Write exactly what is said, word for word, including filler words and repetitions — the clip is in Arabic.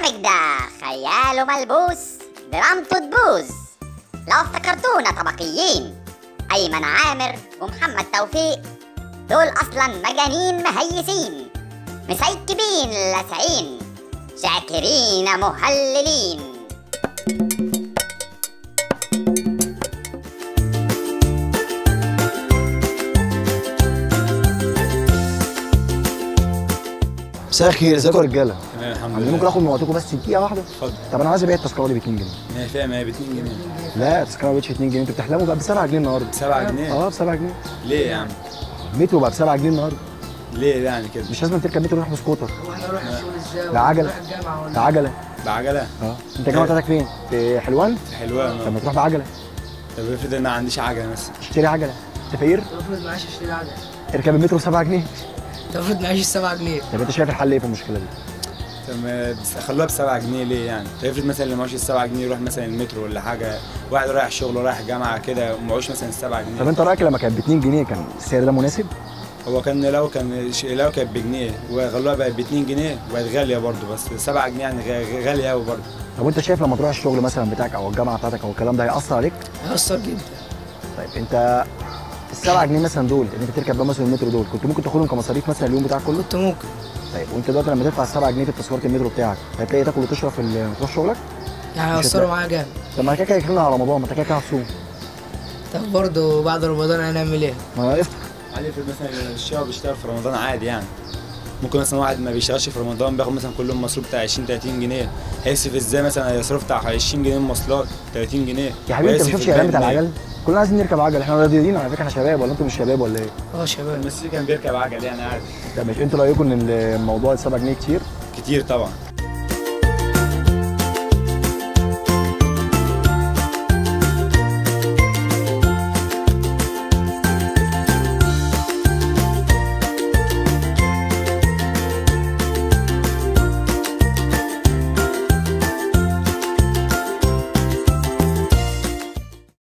البرنامج ده خياله ملبوس، درامته تبوظ. لو افتكرتونا طبقيين، أيمن عامر ومحمد توفيق دول أصلا مجانين مهيسين، مسيكبين لاسعين، شاكرين مهللين. مساء الخير، ازيكم يا رجاله؟ تمام الحمد لله. ممكن اخد من وقتكم بس دقيقه واحده؟ اتفضل. طب انا عايز ابيع التذكره دي ب اتنين جنيه. انا فاهم، هي ب اتنين جنيه. لا التذكره ما بقتش اتنين جنيه، انتوا بتحلموا بقى ب سبعة جنيه النهارده. ب سبعة جنيه؟ اه ب سبعة جنيه. ليه يا عم؟ المترو بقى ب سبعة جنيه النهارده. ليه يعني كده؟ مش لازم تركب مترو، نروح بسكوتر. هو احنا نروح الشغل ازاي؟ بعجله. بعجله. بعجله؟ اه. انت الجامعه بتاعتك فين؟ في حلوان؟ في حلوان. طب ما تروح بعجله. طب افرض انا ما عنديش عجله مثلا. اشتري عجله. انت فقير؟ طب افرض معيش اشتري عجله. اركب المترو ب سبعة جنيه. طب افرض معيش سبعة جنيه. طب انت شايف الحل ايه في المشكله دي؟ طب ما بس- خلوها ب سبعة جنيه ليه يعني؟ طب افرض مثلا اللي معهوش ال سبعة جنيه يروح مثلا المترو ولا حاجه، واحد رايح الشغل ورايح الجامعه كده ومعهوش مثلا ال سبعة جنيه. طب انت رايك لما كانت ب اتنين جنيه كان السعر ده مناسب؟ هو كان لو كان ش- لو كانت بجنيه وخلوها بقت ب اتنين جنيه بقت غاليه برضه، بس سبعة جنيه يعني غ- غاليه قوي برضه. طب وانت شايف لما تروح الشغل مثلا بتاعك او الجامعه بتاعتك او الكلام ده هيأثر عليك؟ هيأثر جدا. طيب انت السبعة جنيه مثلا دول اللي انت تركب بقى مثلا المترو دول كنت ممكن تاخدهم كمصاريف مثلا اليوم بتاعك كله؟ كنت ممكن. طيب وانت دلوقتي لما تدفع السبعة جنيه في تذكره المترو بتاعك هتلاقي تاكل وتشرب في ال- تروح شغلك؟ يعني مش هيأثروا هتلاقي. معايا جامد. طب ما كده كده داخلين على رمضان، ما انت كده كده هتصوم. طب برضه بعد رمضان هنعمل ايه؟ ما افطر. عادي افرض مثلا الشباب بيشتغل في رمضان عادي يعني. ممكن مثلا واحد ما بيشتغلش في رمضان بياخد مثلا كل يوم مصروف بتاع عشرين تلاتين جنيه، هيصرف ازاي مثلا؟ هيصرف بتاع عشرين جنيه مواصلات، تلاتين جنيه. يا حبيبي انت ما ويصرف شفتش الاعلان بتاع الباقي العجل؟ كلنا عايزين نركب عجل، احنا رياضيين على فكره، احنا شباب ولا انتوا مش شباب ولا ايه؟ اه شباب. منين؟ المسيسي كان بيركب عجل يعني عادي. طب مش انتوا رايكم ان الموضوع ال سبعة جنيه كتير؟ كتير طبعا.